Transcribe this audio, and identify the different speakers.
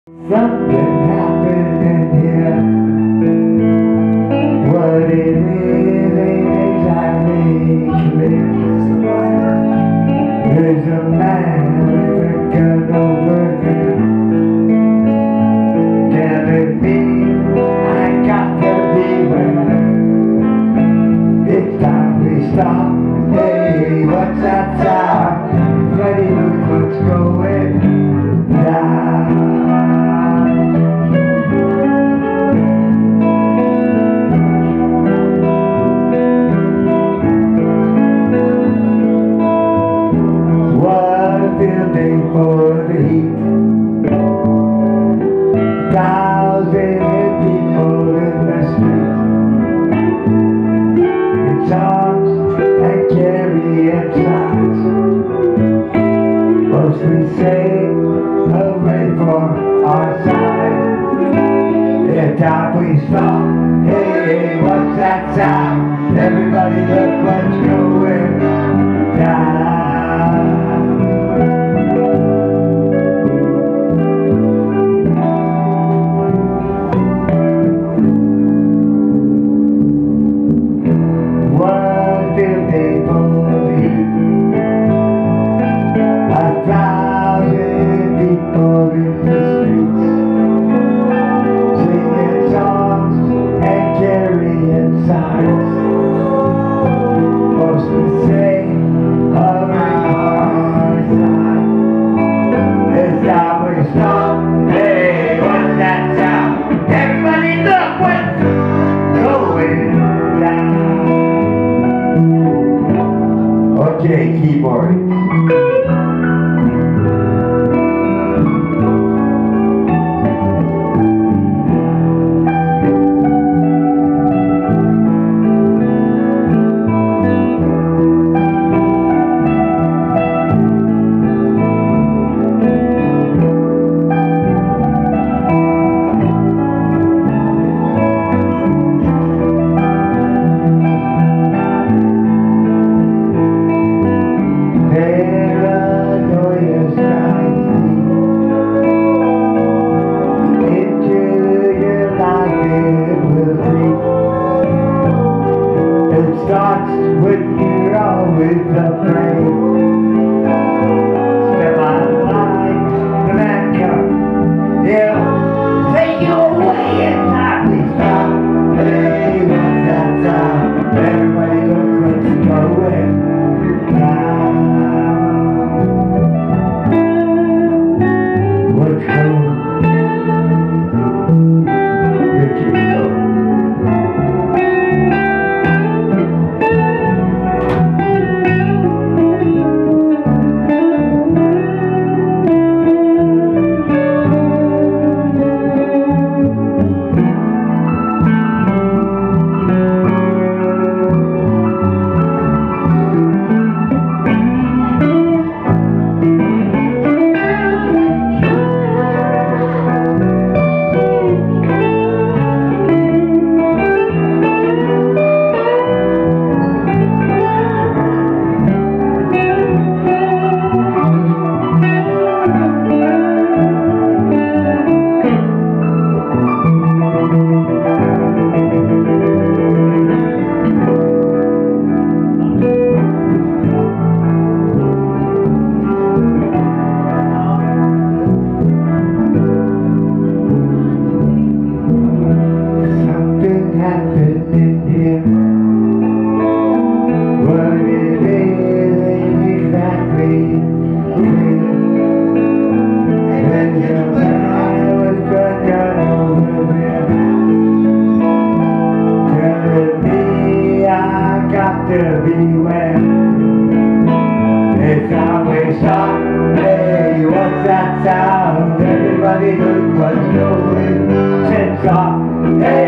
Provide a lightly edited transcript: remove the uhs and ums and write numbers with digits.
Speaker 1: Something happened in here. What it is ain't exactly clear. There's a man with a gun over there. Telling me I got to beware. It's time we stop. Hey, what's that sound? Ready, look what's going down. For the heat, 1,000 people in the streets, it's arms and carrying signs, mostly say hooray for our side. It's time we stop. Hey, what's that sound? Everybody look what's going down. Okay, keyboard. Starts when you're always afraid. Step out of line, the man comes. He'll take you away and time we stop. Hey, what's that sound? Everybody look what's going down. What's going on? Here you go. Beware. It's always stop. Hey, what's that sound? Everybody look what's going. Sit stop. Hey.